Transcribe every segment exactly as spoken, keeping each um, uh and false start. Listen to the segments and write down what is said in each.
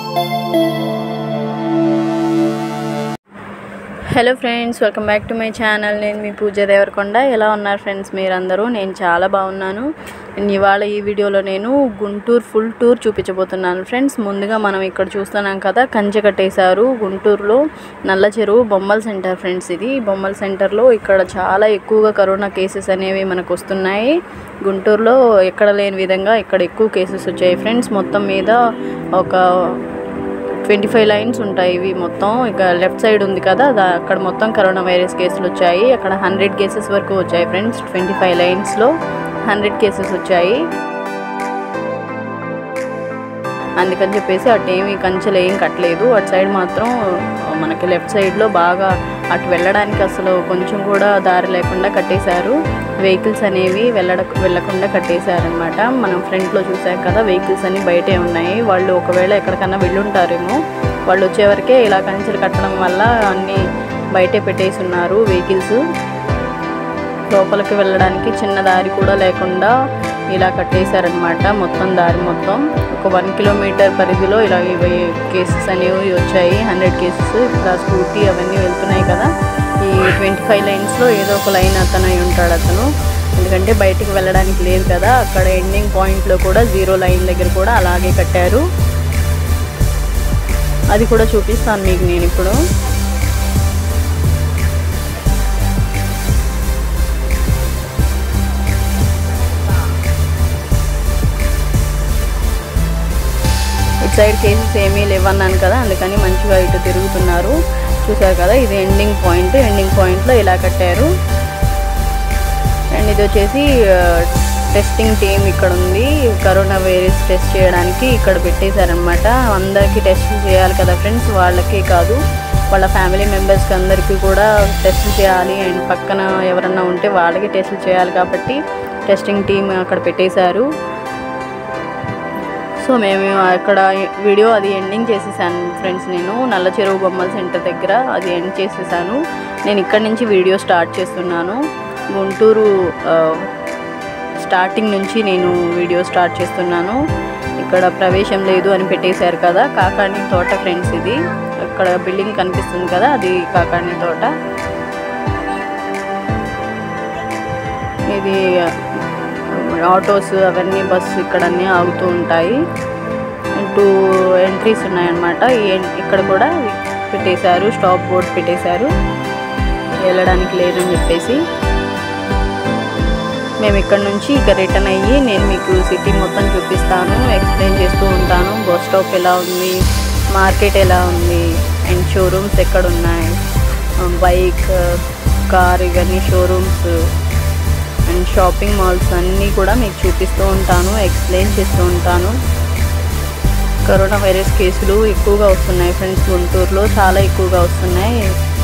Hello friends, welcome back to my channel. నేను మీ పూజ దేవరకొండ. ఎలా ఉన్నారు ఫ్రెండ్స్ మీరందరూ? నేను చాలా బాగున్నాను. ఇవాళ ఈ వీడియోలో నేను గుంటూరు ఫుల్ టూర్ చూపించబోతున్నాను ఫ్రెండ్స్. ముందుగా మనం ఇక్కడ చూస్తున్నాం కదా, కంచె కట్టేశారు గుంటూరులో నల్ల చెరువు బొమ్మల సెంటర్ ఫ్రెండ్స్. ఇది బొమ్మల సెంటర్లో ఇక్కడ చాలా ఎక్కువగా కరోనా కేసెస్ అనేవి మనకు వస్తున్నాయి. గుంటూరులో ఎక్కడ లేని విధంగా ఇక్కడ ఎక్కువ కేసెస్ వచ్చాయి ఫ్రెండ్స్. మొత్తం మీద ఒక ట్వంటీ ఫైవ్ లైన్స్ ఉంటాయి. ఇవి మొత్తం ఇక లెఫ్ట్ సైడ్ ఉంది కదా, అక్కడ మొత్తం కరోనా వైరస్ కేసులు వచ్చాయి. అక్కడ హండ్రెడ్ కేసెస్ వరకు వచ్చాయి ఫ్రెండ్స్. ట్వంటీ ఫైవ్ లైన్స్లో హండ్రెడ్ కేసెస్ వచ్చాయి. అందుకని చెప్పేసి అటు ఏమి కంచెలు ఏం కట్టలేదు. అటు సైడ్ మాత్రం మనకి లెఫ్ట్ సైడ్లో బాగా అటు వెళ్ళడానికి అసలు కొంచెం కూడా దారి లేకుండా కట్టేశారు. వెహికల్స్ అనేవి వెళ్ళడ వెళ్ళకుండా కట్టేశారనమాట. మనం ఫ్రంట్లో చూసాం కదా, వెహికల్స్ అన్నీ బయటే ఉన్నాయి. వాళ్ళు ఒకవేళ ఎక్కడికన్నా వెళ్ళుంటారేమో, వాళ్ళు వచ్చేవరకే ఇలా కంచెలు కట్టడం వల్ల అన్నీ బయటే పెట్టేసి ఉన్నారు వెహికల్స్. లోపలికి వెళ్ళడానికి చిన్న దారి కూడా లేకుండా ఇలా కట్టేశారనమాట. మొత్తం దారి మొత్తం ఒక వన్ కిలోమీటర్ పరిధిలో ఇలా కేసెస్ అనేవి వచ్చాయి. Hundred cases. ఇక్కడ స్కూటీ అవన్నీ వెళ్తున్నాయి కదా, ఈ ట్వంటీ ఫైవ్ లైన్స్లో ఏదో ఒక లైన్ అతను అయి ఉంటాడు అతను. ఎందుకంటే బయటికి వెళ్ళడానికి లేదు కదా. అక్కడ ఎండింగ్ పాయింట్లో కూడా జీరో లైన్ దగ్గర కూడా అలాగే కట్టారు. అది కూడా చూపిస్తాను మీకు నేను ఇప్పుడు. ఇటు సైడ్ కేసెస్ ఏమీ లేవన్నాను కదా, అందుకని మంచిగా ఇటు తిరుగుతున్నారు. చూసారు కదా, ఇది ఎండింగ్ పాయింట్. ఎండింగ్ పాయింట్లో ఇలా కట్టారు. అండ్ ఇది వచ్చేసి టెస్టింగ్ టీమ్ ఇక్కడ ఉంది. కరోనా వైరస్ టెస్ట్ చేయడానికి ఇక్కడ పెట్టేశారనమాట. అందరికీ టెస్ట్ చేయాలి కదా ఫ్రెండ్స్, వాళ్ళకే కాదు వాళ్ళ ఫ్యామిలీ మెంబర్స్కి అందరికీ కూడా టెస్ట్ చేయాలి. అండ్ పక్కన ఎవరన్నా ఉంటే వాళ్ళకి టెస్ట్ చేయాలి కాబట్టి టెస్టింగ్ టీమ్ అక్కడ పెట్టేశారు. సో మేము అక్కడ వీడియో అది ఎండింగ్ చేసేసాను ఫ్రెండ్స్. నేను నల్ల చెరువు బొమ్మల సెంటర్ దగ్గర అది ఎండ్ చేసేసాను. నేను ఇక్కడ నుంచి వీడియో స్టార్ట్ చేస్తున్నాను. గుంటూరు స్టార్టింగ్ నుంచి నేను వీడియో స్టార్ట్ చేస్తున్నాను. ఇక్కడ ప్రవేశం లేదు అని పెట్టేశారు కదా, కాకాణి తోట ఫ్రెండ్స్. ఇది అక్కడ బిల్డింగ్ కనిపిస్తుంది కదా, అది కాకాణి తోట. ఇది ఆటోస్ అవన్నీ బస్సు ఇక్కడ అన్నీ ఆగుతూ ఉంటాయి. టూ ఎంట్రీస్ ఉన్నాయన్నమాట. ఇక్కడ కూడా పెట్టేశారు, స్టాప్ బోర్డ్ పెట్టేశారు, వెళ్ళడానికి లేదని చెప్పేసి. మేము ఇక్కడ నుంచి ఇక రిటర్న్ అయ్యి నేను మీకు సిటీ మొత్తం చూపిస్తాను, ఎక్స్ప్లెయిన్ చేస్తూ ఉంటాను. బస్ స్టాప్ ఎలా ఉంది, మార్కెట్ ఎలా ఉంది, అండ్ షోరూమ్స్ ఎక్కడ ఉన్నాయి, బైక్ కార్ ఇవన్నీ షోరూమ్స్ అండ్ షాపింగ్ మాల్స్ అన్నీ కూడా మీకు చూపిస్తూ ఉంటాను, ఎక్స్ప్లెయిన్ చేస్తూ ఉంటాను. కరోనా వైరస్ కేసులు ఎక్కువగా వస్తున్నాయి ఫ్రెండ్స్. గుంటూరులో చాలా ఎక్కువగా వస్తున్నాయి.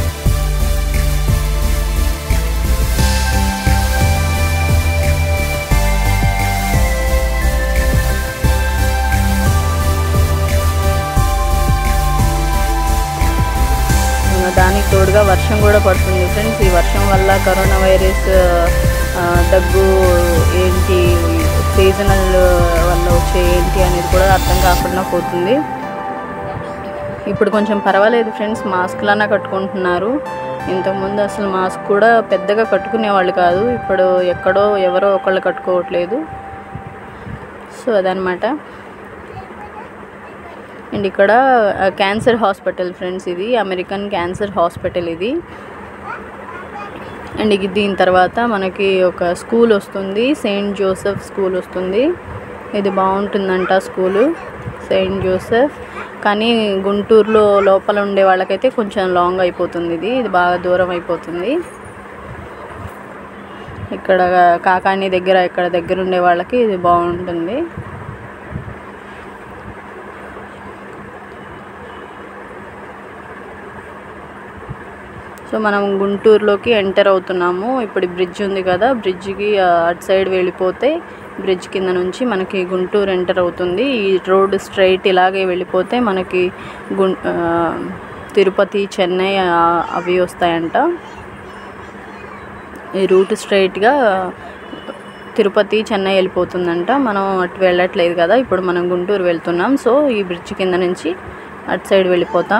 దానికి తోడుగా వర్షం కూడా పడుతుంది ఫ్రెండ్స్. ఈ వర్షం వల్ల కరోనా వైరస్ దగ్గు ఏంటి, సీజనల్ వల్ల వచ్చే ఏంటి అనేది కూడా అర్థం కాకుండా పోతుంది. ఇప్పుడు కొంచెం పర్వాలేదు ఫ్రెండ్స్, మాస్క్లన్నా కట్టుకుంటున్నారు. ఇంతకుముందు అసలు మాస్క్ కూడా పెద్దగా కట్టుకునేవాళ్ళు కాదు. ఇప్పుడు ఎక్కడో ఎవరో ఒకళ్ళు కట్టుకోవట్లేదు. సో అదనమాట. అండ్ ఇక్కడ క్యాన్సర్ హాస్పిటల్ ఫ్రెండ్స్. ఇది అమెరికన్ క్యాన్సర్ హాస్పిటల్ ఇది. అండ్ దీని తర్వాత మనకి ఒక స్కూల్ వస్తుంది, సెయింట్ జోసెఫ్ స్కూల్ వస్తుంది. ఇది బాగుంటుందంట స్కూలు, సెయింట్ జోసెఫ్. కానీ గుంటూరులో లోపల ఉండే వాళ్ళకైతే కొంచెం లాంగ్ అయిపోతుంది. ఇది ఇది బాగా దూరం అయిపోతుంది. ఇక్కడ కాకాణి దగ్గర ఇక్కడ దగ్గర ఉండే వాళ్ళకి ఇది బాగుంటుంది. సో మనం గుంటూరులోకి ఎంటర్ అవుతున్నాము. ఇప్పుడు బ్రిడ్జ్ ఉంది కదా, బ్రిడ్జ్కి అటు సైడ్ వెళ్ళిపోతే బ్రిడ్జ్ కింద నుంచి మనకి గుంటూరు ఎంటర్ అవుతుంది. ఈ రోడ్ స్ట్రైట్ ఇలాగే వెళ్ళిపోతే మనకి గు తిరుపతి, చెన్నై అవి వస్తాయంట. ఈ రూట్ స్ట్రైట్గా తిరుపతి చెన్నై వెళ్ళిపోతుందంట. మనం అటు వెళ్ళట్లేదు కదా, ఇప్పుడు మనం గుంటూరు వెళ్తున్నాం. సో ఈ బ్రిడ్జ్ కింద నుంచి అటు సైడ్ వెళ్ళిపోతాం.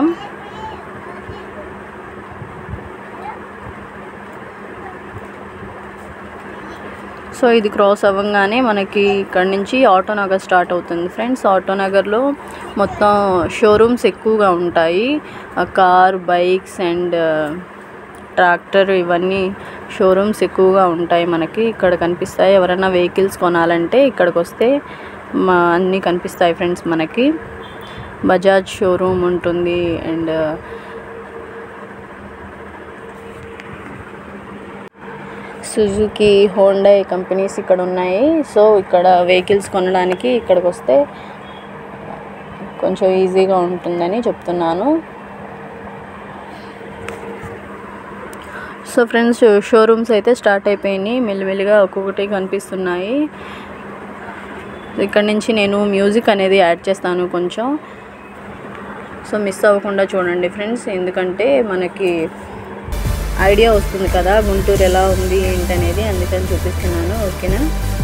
సో ఇది క్రాస్ అవ్వగానే మనకి ఇక్కడ నుంచి ఆటోనగర్ స్టార్ట్ అవుతుంది ఫ్రెండ్స్. ఆటోనగర్లో మొత్తం షోరూమ్స్ ఎక్కువగా ఉంటాయి. కార్, బైక్స్ అండ్ ట్రాక్టర్ ఇవన్నీ షోరూమ్స్ ఎక్కువగా ఉంటాయి మనకి ఇక్కడ కనిపిస్తాయి. ఎవరైనా వెహికల్స్ కొనాలంటే ఇక్కడికి వస్తే మా అన్నీ కనిపిస్తాయి ఫ్రెండ్స్. మనకి బజాజ్ షోరూమ్ ఉంటుంది అండ్ సుజుకి, హోండా కంపెనీస్ ఇక్కడ ఉన్నాయి. సో ఇక్కడ వెహికల్స్ కొనడానికి ఇక్కడికి వస్తే కొంచెం ఈజీగా ఉంటుందని చెప్తున్నాను. సో ఫ్రెండ్స్ షోరూమ్స్ అయితే స్టార్ట్ అయిపోయినాయి, మెల్లిమెల్లిగా ఒక్కొక్కటి కనిపిస్తున్నాయి. ఇక్కడ నుంచి నేను మ్యూజిక్ అనేది యాడ్ చేస్తాను కొంచెం, సో మిస్ అవ్వకుండా చూడండి ఫ్రెండ్స్. ఎందుకంటే మనకి ఐడియా వస్తుంది కదా గుంటూరు ఎలా ఉంది ఏంటనేది, అందుకని చూపిస్తున్నాను. ఓకేనా?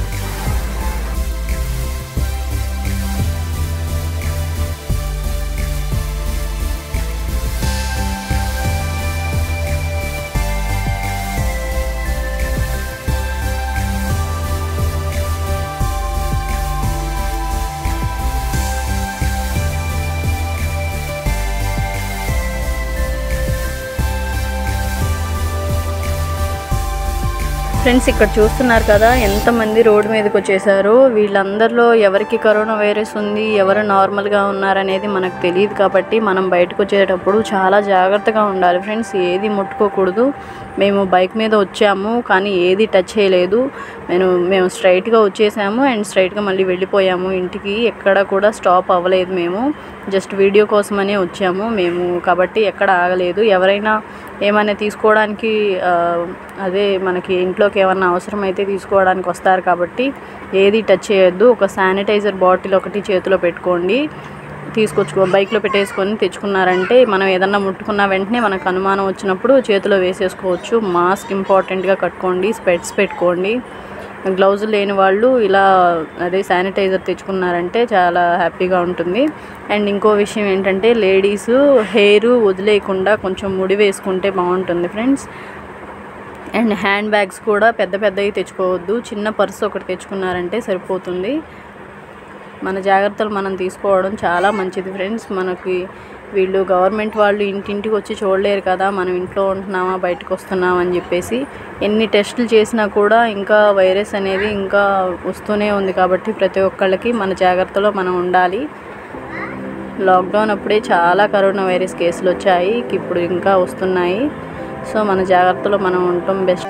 ఫ్రెండ్స్ ఇక్కడ చూస్తున్నారు కదా ఎంతమంది రోడ్డు మీదకి వచ్చేసారో. వీళ్ళందరిలో ఎవరికి కరోనా వైరస్ ఉంది, ఎవరు నార్మల్గా ఉన్నారనేది మనకు తెలియదు. కాబట్టి మనం బయటకు వచ్చేటప్పుడు చాలా జాగ్రత్తగా ఉండాలి ఫ్రెండ్స్. ఏది ముట్టుకోకూడదు. మేము బైక్ మీద వచ్చాము కానీ ఏది టచ్ చేయలేదు. నేను మేము స్ట్రైట్గా వచ్చేసాము అండ్ స్ట్రైట్గా మళ్ళీ వెళ్ళిపోయాము ఇంటికి. ఎక్కడ కూడా స్టాప్ అవ్వలేదు. మేము జస్ట్ వీడియో కోసమనే వచ్చాము మేము, కాబట్టి ఎక్కడ ఆగలేదు. ఎవరైనా ఏమైనా తీసుకోవడానికి అదే మనకి ఇంట్లోకి ఏమన్నా అవసరం అయితే తీసుకోవడానికి వస్తారు కాబట్టి ఏది టచ్ చేయొద్దు. ఒక శానిటైజర్ బాటిల్ ఒకటి చేతిలో పెట్టుకోండి, తీసుకొచ్చుకో బైక్లో పెట్టేసుకొని తెచ్చుకున్నారంటే మనం ఏదన్నా ముట్టుకున్న వెంటనే మనకు అనుమానం వచ్చినప్పుడు చేతిలో వేసేసుకోవచ్చు. మాస్క్ ఇంపార్టెంట్గా కట్టుకోండి, స్పెట్స్ పెట్టుకోండి. గ్లౌజులు లేని వాళ్ళు ఇలా అదే శానిటైజర్ తెచ్చుకున్నారంటే చాలా హ్యాపీగా ఉంటుంది. అండ్ ఇంకో విషయం ఏంటంటే లేడీస్ హెయిర్ వదిలేయకుండా కొంచెం ముడి వేసుకుంటే బాగుంటుంది ఫ్రెండ్స్. అండ్ హ్యాండ్ బ్యాగ్స్ కూడా పెద్ద పెద్దవి తెచ్చుకోవద్దు, చిన్న పర్సు ఒకటి తెచ్చుకున్నారంటే సరిపోతుంది. మన జాగ్రత్తలు మనం తీసుకోవడం చాలా మంచిది ఫ్రెండ్స్. మనకి వీళ్ళు గవర్నమెంట్ వాళ్ళు ఇంటింటికి వచ్చి చూడలేరు కదా మనం ఇంట్లో ఉంటున్నామా బయటకు వస్తున్నామా అని చెప్పేసి. ఎన్ని టెస్టులు చేసినా కూడా ఇంకా వైరస్ అనేది ఇంకా వస్తూనే ఉంది. కాబట్టి ప్రతి ఒక్కళ్ళకి మన జాగ్రత్తలో మనం ఉండాలి. లాక్డౌన్ అప్పుడే చాలా కరోనా వైరస్ కేసులు వచ్చాయి, ఇప్పుడు ఇంకా వస్తున్నాయి. సో మన జాగ్రత్తలో మనం ఉండటం బెస్ట్.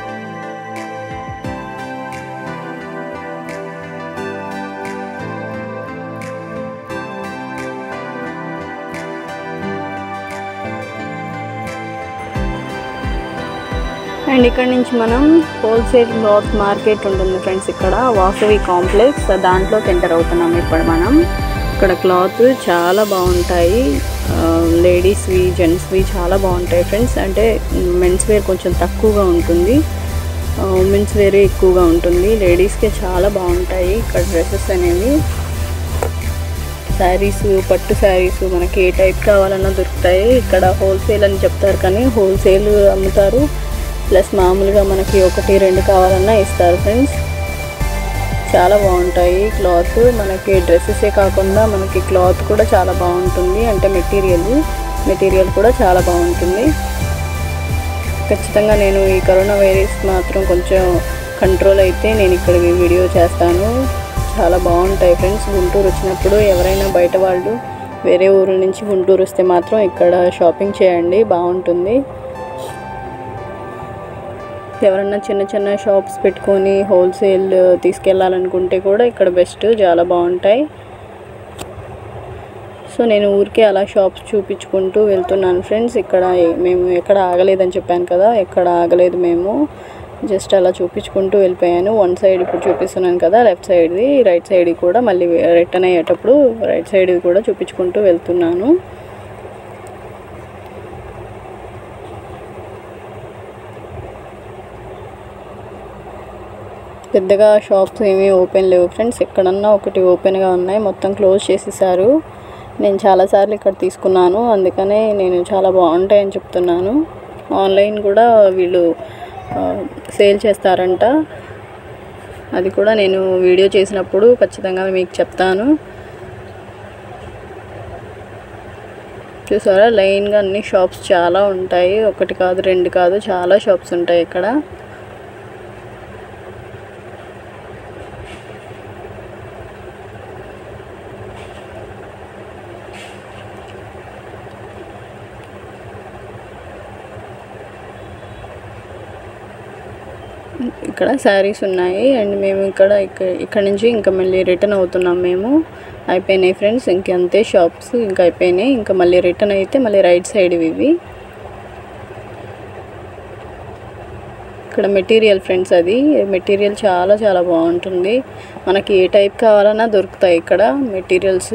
అండ్ ఇక్కడ నుంచి మనం హోల్సేల్ క్లాత్ మార్కెట్ ఉంటుంది ఫ్రెండ్స్, ఇక్కడ వాసవి కాంప్లెక్స్, దాంట్లోకి ఎంటర్ అవుతున్నాం ఇప్పుడు మనం. ఇక్కడ క్లాత్ చాలా బాగుంటాయి, లేడీస్వి జెంట్స్వి చాలా బాగుంటాయి ఫ్రెండ్స్. అంటే మెన్స్ వేర్ కొంచెం తక్కువగా ఉంటుంది, ఉమెన్స్ వేరే ఎక్కువగా ఉంటుంది. లేడీస్కే చాలా బాగుంటాయి ఇక్కడ డ్రెస్సెస్ అనేవి. శారీస్, పట్టు శారీస్ మనకి ఏ టైప్ కావాలన్నా దొరుకుతాయి. ఇక్కడ హోల్సేల్ అని చెప్తారు కానీ హోల్సేల్ అమ్ముతారు, ప్లస్ మామూలుగా మనకి ఒకటి రెండు కావాలన్నా ఇస్తారు ఫ్రెండ్స్. చాలా బాగుంటాయి క్లాత్. మనకి డ్రెస్సెసే కాకుండా మనకి క్లాత్ కూడా చాలా బాగుంటుంది. అంటే మెటీరియల్ మెటీరియల్ కూడా చాలా బాగుంటుంది. ఖచ్చితంగా నేను ఈ కరోనా వైరస్ మాత్రం కొంచెం కంట్రోల్ అయితే నేను ఇక్కడ వీడియో చేస్తాను. చాలా బాగుంటాయి ఫ్రెండ్స్. గుంటూరు వచ్చినప్పుడు ఎవరైనా బయట వాళ్ళు వేరే ఊరు నుంచి గుంటూరు వస్తే మాత్రం ఇక్కడ షాపింగ్ చేయండి, బాగుంటుంది. ఎవరన్నా చిన్న చిన్న షాప్స్ పెట్టుకొని హోల్సేల్ తీసుకెళ్ళాలనుకుంటే కూడా ఇక్కడ బెస్ట్, చాలా బాగుంటాయి. సో నేను ఊరికే అలా షాప్స్ చూపించుకుంటూ వెళ్తున్నాను ఫ్రెండ్స్. ఇక్కడ మేము ఎక్కడ ఆగలేదని చెప్పాను కదా, ఎక్కడ ఆగలేదు మేము, జస్ట్ అలా చూపించుకుంటూ వెళ్ళిపోయాను. వన్ సైడ్ ఇప్పుడు చూపిస్తున్నాను కదా లెఫ్ట్ సైడ్ది, రైట్ సైడ్ కూడా మళ్ళీ రిటర్న్ అయ్యేటప్పుడు రైట్ సైడ్ కూడా చూపించుకుంటూ వెళ్తున్నాను. పెద్దగా షాప్స్ ఏమీ ఓపెన్ లేవు ఫ్రెండ్స్. ఎక్కడన్నా ఒకటి ఓపెన్గా ఉన్నాయి, మొత్తం క్లోజ్ చేసేసారు. నేను చాలాసార్లు ఇక్కడ తీసుకున్నాను, అందుకనే నేను చాలా బాగుంటాయని చెప్తున్నాను. ఆన్లైన్ కూడా వీళ్ళు సేల్ చేస్తారంట, అది కూడా నేను వీడియో చేసినప్పుడు ఖచ్చితంగా మీకు చెప్తాను. చూసారా లైన్గా అన్ని షాప్స్ చాలా ఉంటాయి, ఒకటి కాదు రెండు కాదు చాలా షాప్స్ ఉంటాయి ఇక్కడ. ఇక్కడ శారీస్ ఉన్నాయి అండ్ మేము ఇక్కడ ఇక్కడ నుంచి ఇంకా మళ్ళీ రిటర్న్ అవుతున్నాం. మేము అయిపోయినాయి ఫ్రెండ్స్, ఇంకంతే షాప్స్ ఇంకా అయిపోయినాయి. ఇంకా మళ్ళీ రిటర్న్ అయితే మళ్ళీ రైట్ సైడ్ ఇవి. ఇక్కడ మెటీరియల్ ఫ్రెండ్స్, అది మెటీరియల్ చాలా చాలా బాగుంటుంది. మనకి ఏ టైప్ కావాలన్నా దొరుకుతాయి ఇక్కడ మెటీరియల్స్.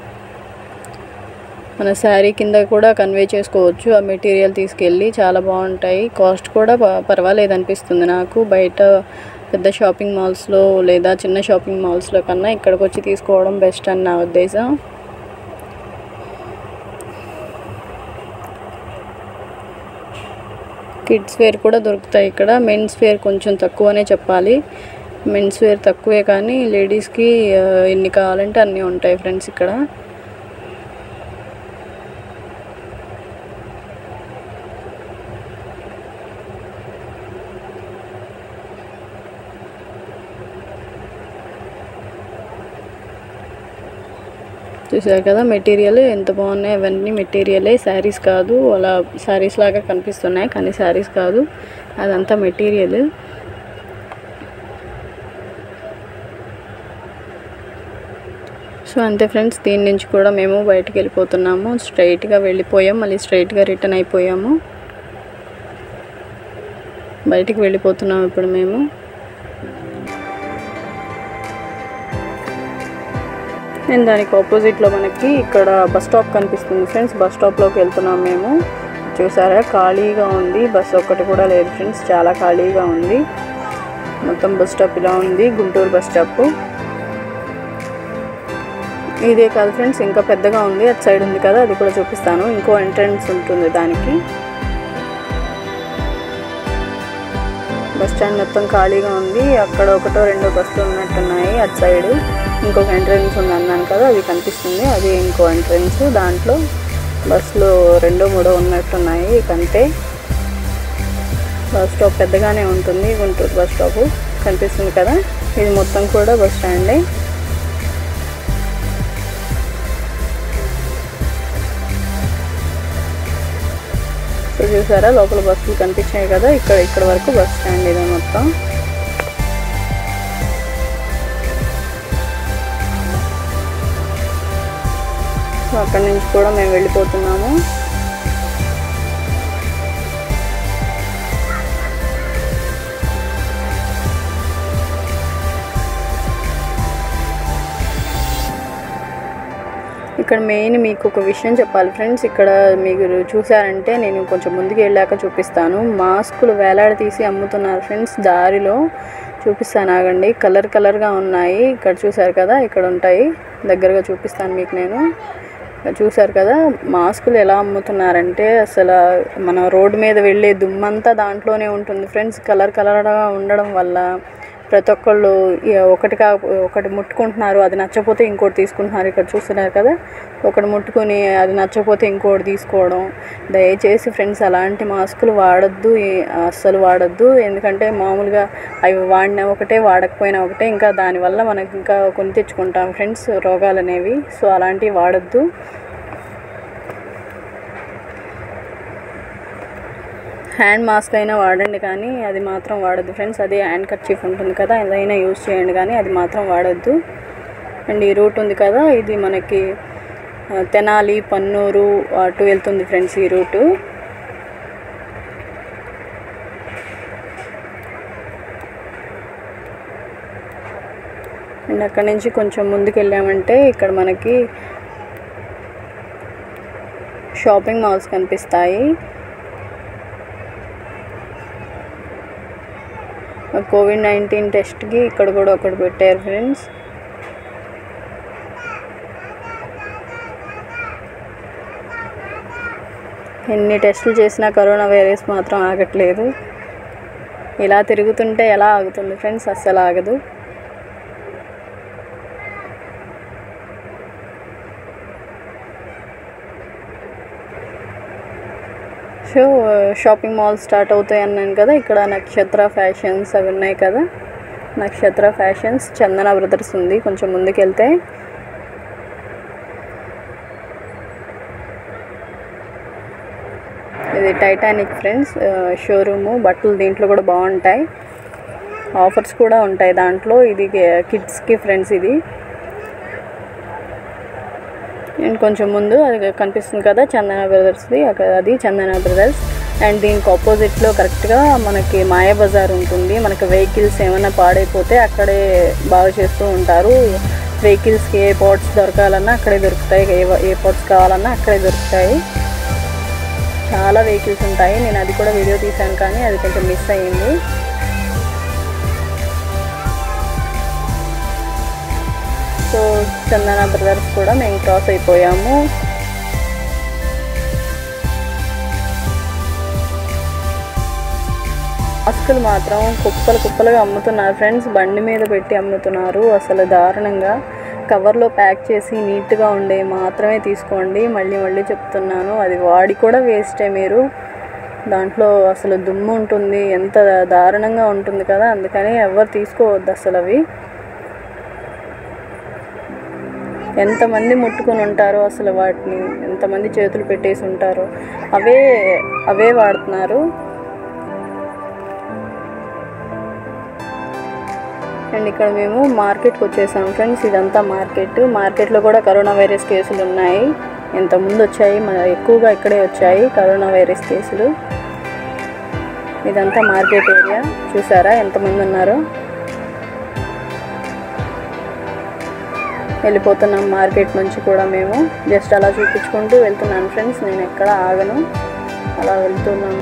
మన శారీ కింద కూడా కన్వే చేసుకోవచ్చు ఆ మెటీరియల్ తీసుకెళ్ళి, చాలా బాగుంటాయి. కాస్ట్ కూడా పర్వాలేదు అనిపిస్తుంది నాకు. బయట పెద్ద షాపింగ్ మాల్స్లో లేదా చిన్న షాపింగ్ మాల్స్లో కన్నా ఇక్కడికి వచ్చి తీసుకోవడం బెస్ట్ అని నా ఉద్దేశం. కిడ్స్ వేర్ కూడా దొరుకుతాయి ఇక్కడ. మెన్స్ వేర్ కొంచెం తక్కువనే చెప్పాలి, మెన్స్ వేర్ తక్కువే కానీ లేడీస్కి ఎన్ని కావాలంటే అన్నీ ఉంటాయి ఫ్రెండ్స్ ఇక్కడ. చూసారు కదా మెటీరియల్ ఎంత బాగున్నాయి, అవన్నీ మెటీరియలే, శారీస్ కాదు. అలా శారీస్ లాగా కనిపిస్తున్నాయి కానీ శారీస్ కాదు, అదంతా మెటీరియల్. సో అంతే ఫ్రెండ్స్, దీని నుంచి కూడా మేము బయటికి వెళ్ళిపోతున్నాము. స్ట్రైట్గా వెళ్ళిపోయాం, మళ్ళీ స్ట్రైట్గా రిటర్న్ అయిపోయాము. బయటికి వెళ్ళిపోతున్నాము ఇప్పుడు మేము. నేను దానికి ఆపోజిట్లో మనకి ఇక్కడ బస్ స్టాప్ కనిపిస్తుంది ఫ్రెండ్స్. బస్ స్టాప్లోకి వెళ్తున్నాం మేము. చూసారా ఖాళీగా ఉంది, బస్ ఒక్కటి కూడా లేదు ఫ్రెండ్స్, చాలా ఖాళీగా ఉంది. మొత్తం బస్ స్టాప్ ఇలా ఉంది, గుంటూరు బస్ స్టాప్. ఇదే కాదు ఫ్రెండ్స్, ఇంకా పెద్దగా ఉంది, అటు సైడ్ ఉంది కదా, అది కూడా చూపిస్తాను. ఇంకో ఎంట్రన్స్ ఉంటుంది దానికి. బస్ స్టాండ్ మొత్తం ఖాళీగా ఉంది, అక్కడ ఒకటో రెండో బస్సులు ఉన్నట్టున్నాయి. అటు సైడ్ ఇంకొక ఎంట్రన్స్ ఉంది అన్నాను కదా, అది కనిపిస్తుంది, అది ఇంకో ఎంట్రన్స్. దాంట్లో బస్సులు రెండో మూడో ఉన్నట్టున్నాయి. ఇకంతే బస్ స్టాప్ పెద్దగానే ఉంటుంది, గుంటూరు బస్ స్టాప్ కనిపిస్తుంది కదా. ఇది మొత్తం కూడా బస్ స్టాండే. సో చూసారా లోపల బస్సులు కనిపించాయి కదా, ఇక్కడ ఇక్కడ వరకు బస్ స్టాండ్ ఇదే మొత్తం. సో అక్కడి నుంచి కూడా మేము వెళ్ళిపోతున్నాము. ఇక్కడ మెయిన్ మీకు ఒక విషయం చెప్పాలి ఫ్రెండ్స్. ఇక్కడ మీరు చూసారంటే నేను కొంచెం ముందుకు వెళ్ళాక చూపిస్తాను. మాస్కులు వేలాడదీసి అమ్ముతున్నారు ఫ్రెండ్స్, దారిలో చూపిస్తాను ఆగండి. కలర్ కలర్గా ఉన్నాయి, ఇక్కడ చూసారు కదా, ఇక్కడ ఉంటాయి, దగ్గరగా చూపిస్తాను మీకు నేను. చూసారు కదా మాస్కులు ఎలా అమ్ముతున్నారంటే, అసలు మనం రోడ్డు మీద వెళ్ళే దుమ్మంతా దాంట్లోనే ఉంటుంది ఫ్రెండ్స్. కలర్ కలర్గా ఉండడం వల్ల ప్రతి ఒక్కళ్ళు ఒకటి కా ఒకటి ముట్టుకుంటున్నారు, అది నచ్చపోతే ఇంకోటి తీసుకుంటున్నారు. ఇక్కడ చూస్తున్నారు కదా, ఒకటి ముట్టుకొని అది నచ్చపోతే ఇంకోటి తీసుకోవడం. దయచేసి ఫ్రెండ్స్ అలాంటి మాస్కులు వాడద్దు, అస్సలు వాడద్దు. ఎందుకంటే మామూలుగా అవి వాడినా ఒకటే వాడకపోయినా ఒకటే, ఇంకా దానివల్ల మనకి ఇంకా కొని తెచ్చుకుంటాం ఫ్రెండ్స్ రోగాలు అనేవి. సో అలాంటివి వాడద్దు. హ్యాండ్ మాస్క్ అయినా వాడండి కానీ అది మాత్రం వాడద్దు ఫ్రెండ్స్. అదే హ్యాండ్ కర్చీఫ్ ఉంటుంది కదా, ఏదైనా యూజ్ చేయండి కానీ అది మాత్రం వాడద్దు. అండ్ ఈ రూట్ ఉంది కదా, ఇది మనకి తెనాలి పన్నూరు అటు వెళ్తుంది ఫ్రెండ్స్ ఈ రూటు. అండ్ అక్కడి నుంచి కొంచెం ముందుకు వెళ్ళామంటే ఇక్కడ మనకి షాపింగ్ మాల్స్ కనిపిస్తాయి. కోవిడ్ నైన్టీన్ టెస్ట్కి ఇక్కడ కూడా ఒకటి పెట్టారు ఫ్రెండ్స్. ఎన్ని టెస్టులు చేసినా కరోనా వైరస్ మాత్రం ఆగట్లేదు. ఇలా తిరుగుతుంటే ఎలా ఆగుతుంది ఫ్రెండ్స్? అస్సలు ఆగదు. సో షాపింగ్ మాల్ స్టార్ట్ అవుతాయి అన్నాను కదా, ఇక్కడ నక్షత్ర ఫ్యాషన్స్ అవి ఉన్నాయి కదా. నక్షత్ర ఫ్యాషన్స్, చందన బ్రదర్స్ ఉంది కొంచెం ముందుకు వెళ్తే. ఇది టైటానిక్ ఫ్రెండ్స్ షోరూము. బట్టలు దీంట్లో కూడా బాగుంటాయి, ఆఫర్స్ కూడా ఉంటాయి దాంట్లో. ఇది కిడ్స్కి ఫ్రెండ్స్. ఇది అండ్ కొంచెం ముందు అది కనిపిస్తుంది కదా చందన బ్రదర్స్ది, అది చందన బ్రదర్స్. అండ్ దీనికి ఆపోజిట్లో కరెక్ట్గా మనకి మాయా బజార్ ఉంటుంది. మనకి వెహికల్స్ ఏమైనా పాడైపోతే అక్కడే బాగు చేస్తూ ఉంటారు. వెహికల్స్కి ఏ పార్ట్స్ దొరకాలన్నా అక్కడే దొరుకుతాయి, ఏ ఏ పార్ట్స్ కావాలన్నా అక్కడే దొరుకుతాయి. చాలా వెహికల్స్ ఉంటాయి. నేను అది కూడా వీడియో తీశాను కానీ అది కొంచెం మిస్ అయ్యింది. సో చందన బ్రదర్స్ కూడా మేము క్రాస్ అయిపోయాము. మాస్కులు మాత్రం కుప్పలు కుప్పలుగా అమ్ముతున్నారు ఫ్రెండ్స్. బండి మీద పెట్టి అమ్ముతున్నారు. అసలు దారుణంగా కవర్లో ప్యాక్ చేసి నీట్గా ఉండే మాత్రమే తీసుకోండి. మళ్ళీ మళ్ళీ చెప్తున్నాను, అది వాడి కూడా వేస్టే. మీరు దాంట్లో అసలు దుమ్ము ఉంటుంది, ఎంత దారుణంగా ఉంటుంది కదా. అందుకని ఎవరు తీసుకోవద్దు అసలు. అవి ఎంతమంది ముట్టుకొని ఉంటారో అసలు, వాటిని ఎంతమంది చేతులు పెట్టేసి ఉంటారో. అవే అవే వాడుతున్నారు. అండ్ ఇక్కడ మేము మార్కెట్కి వచ్చేసాం ఫ్రెండ్స్. ఇదంతా మార్కెట్. మార్కెట్లో కూడా కరోనా వైరస్ కేసులు ఉన్నాయి. ఇంతకుముందు వచ్చాయి, ఎక్కువగా ఇక్కడే వచ్చాయి కరోనా వైరస్ కేసులు. ఇదంతా మార్కెట్ ఏరియా. చూసారా ఎంతమంది ఉన్నారో. వెళ్ళిపోతున్నాం మార్కెట్ నుంచి కూడా. మేము జస్ట్ అలా చూపించుకుంటూ వెళ్తున్నాను ఫ్రెండ్స్. నేను ఎక్కడ ఆగను, అలా వెళ్తున్నాను.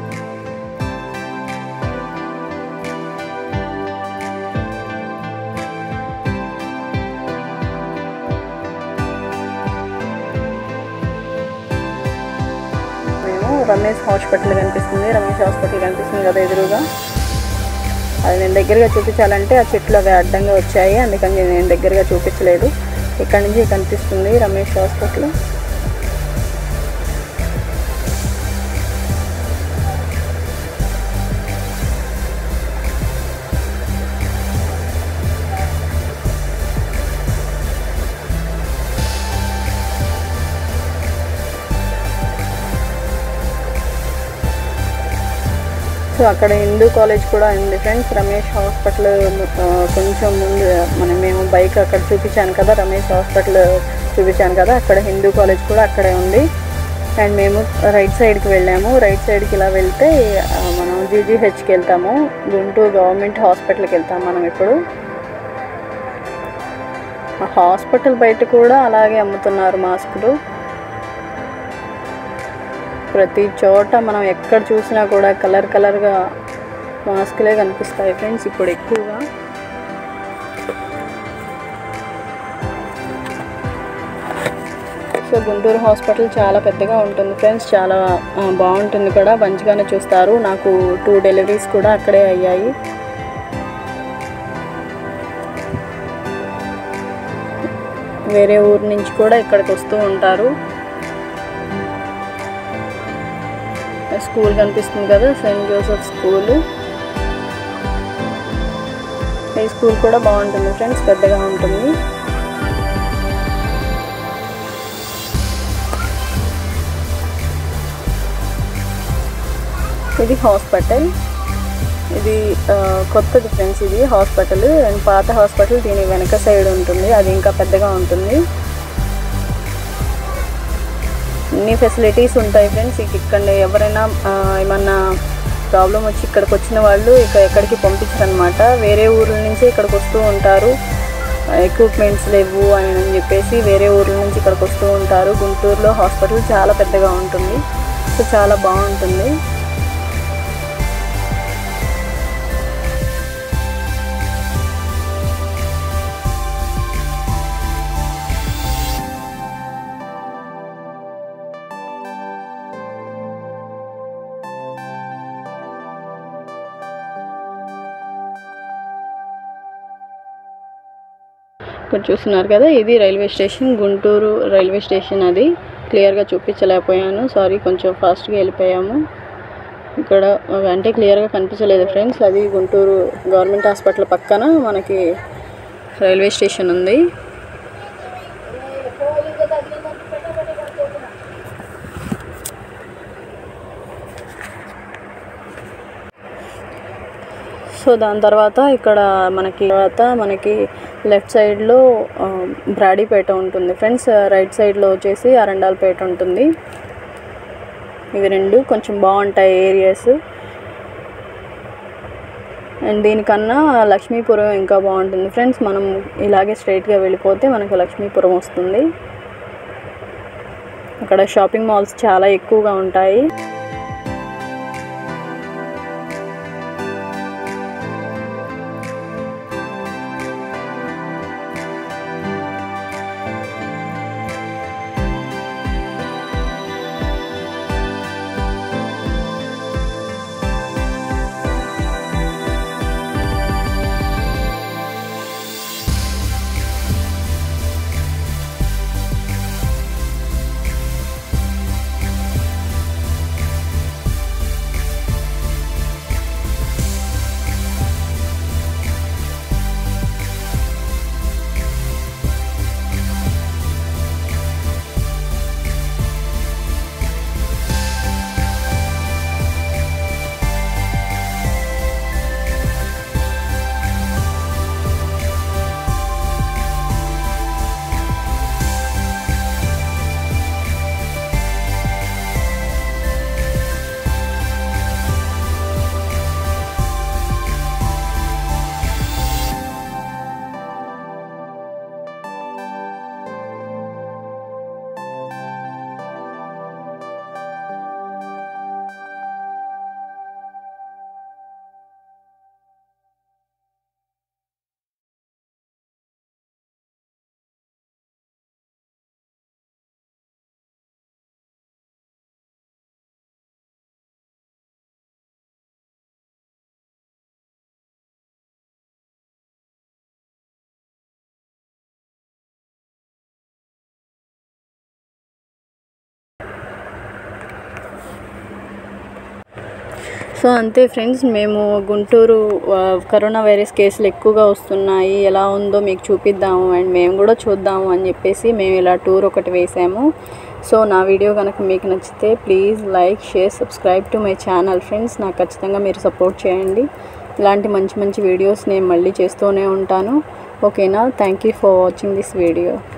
మేము రమేష్ హాస్పిటల్ కనిపిస్తుంది, రమేష్ హాస్పిటల్ కనిపిస్తుంది కదా ఎదురుగా. అది నేను దగ్గరగా చూపించాలంటే ఆ చెట్లు అవి అడ్డంగా వచ్చాయి, అందుకని నేను దగ్గరగా చూపించలేదు. ఇక్కడ నుంచి కనిపిస్తుంది రమేష్ హాస్పిటల్. సో అక్కడ హిందూ కాలేజ్ కూడా ఉంది ఫ్రెండ్స్. రమేష్ హాస్పిటల్ కొంచెం ముందు మనం మేము బైక్ అక్కడ చూపించాను కదా, రమేష్ హాస్పిటల్ చూపించాను కదా, అక్కడ హిందూ కాలేజ్ కూడా అక్కడే ఉంది. అండ్ మేము రైట్ సైడ్కి వెళ్ళాము. రైట్ సైడ్కి ఇలా వెళ్తే మనం జీజీహెచ్కి వెళ్తాము, గుంటూరు గవర్నమెంట్ హాస్పిటల్కి వెళ్తాము మనం ఇప్పుడు. ఆ హాస్పిటల్ బయట కూడా అలాగే అమ్ముతున్నారు మాస్కులు. ప్రతి చోట మనం ఎక్కడ చూసినా కూడా కలర్ కలర్గా మాస్కులే కనిపిస్తాయి ఫ్రెండ్స్ ఇప్పుడు ఎక్కువగా. సో గుంటూరు హాస్పిటల్ చాలా పెద్దగా ఉంటుంది ఫ్రెండ్స్, చాలా బాగుంటుంది కూడా, మంచిగానే చూస్తారు. నాకు టూ డెలివరీస్ కూడా అక్కడే అయ్యాయి. వేరే ఊరు నుంచి కూడా ఇక్కడికి వస్తూ ఉంటారు. స్కూల్ కనిపిస్తుంది కదా, సెయింట్ జోసెఫ్ స్కూల్. ఈ స్కూల్ కూడా బాగుంటుంది ఫ్రెండ్స్, పెద్దగా ఉంటుంది. ఇది హాస్పిటల్. ఇది కొత్తది ఫ్రెండ్స్ ఇది హాస్పిటల్. అండ్ పాత హాస్పిటల్ దీని వెనక సైడ్ ఉంటుంది, అది ఇంకా పెద్దగా ఉంటుంది. అన్ని ఫెసిలిటీస్ ఉంటాయి ఫ్రెండ్స్. ఇక్కడ ఎవరైనా ఏమన్నా ప్రాబ్లం వచ్చి ఇక్కడికి వచ్చిన వాళ్ళు ఇక ఎక్కడికి పంపించరనమాట, వేరే ఊర్ల నుంచి ఇక్కడికి వస్తూ ఉంటారు. ఎక్విప్మెంట్స్ లేవు అని చెప్పేసి వేరే ఊర్ల నుంచి ఇక్కడికి వస్తూ ఉంటారు. గుంటూరులో హాస్పిటల్ చాలా పెద్దగా ఉంటుంది, సో చాలా బాగుంటుంది. ఇక్కడ చూస్తున్నారు కదా, ఇది railway station, Guntur railway station. అది క్లియర్గా చూపించలేకపోయాను, సారీ. కొంచెం ఫాస్ట్గా వెళ్ళిపోయాము. ఇక్కడ అంటే క్లియర్గా కనిపించలేదు ఫ్రెండ్స్. అది గుంటూరు గవర్నమెంట్ హాస్పిటల్ పక్కన మనకి రైల్వే స్టేషన్ ఉంది. సో దాని తర్వాత ఇక్కడ మనకి తర్వాత మనకి లెఫ్ట్ సైడ్లో బ్రాడీపేట ఉంటుంది ఫ్రెండ్స్. రైట్ సైడ్లో వచ్చేసి అరండాల్పేట ఉంటుంది. ఇవి రెండు కొంచెం బాగుంటాయి ఏరియాస్. అండ్ దీనికన్నా లక్ష్మీపురం ఇంకా బాగుంటుంది ఫ్రెండ్స్. మనం ఇలాగే స్ట్రైట్గా వెళ్ళిపోతే మనకు లక్ష్మీపురం వస్తుంది. అక్కడ షాపింగ్ మాల్స్ చాలా ఎక్కువగా ఉంటాయి. సో అంతే ఫ్రెండ్స్, మేము గుంటూరు కరోనా వైరస్ కేసులు ఎక్కువగా వస్తున్నాయి, ఎలా ఉందో మీకు చూపిద్దాము అండ్ మేము కూడా చూద్దాము అని చెప్పేసి మేము ఇలా టూర్ ఒకటి వేసాము. సో నా వీడియో కనుక మీకు నచ్చితే please like, share, subscribe to my channel friends. నాకు ఖచ్చితంగా మీరు సపోర్ట్ చేయండి. ఇలాంటి మంచి మంచి వీడియోస్ నేను మళ్ళీ చేస్తూనే ఉంటాను. ఓకేనా? Thank you for watching this video.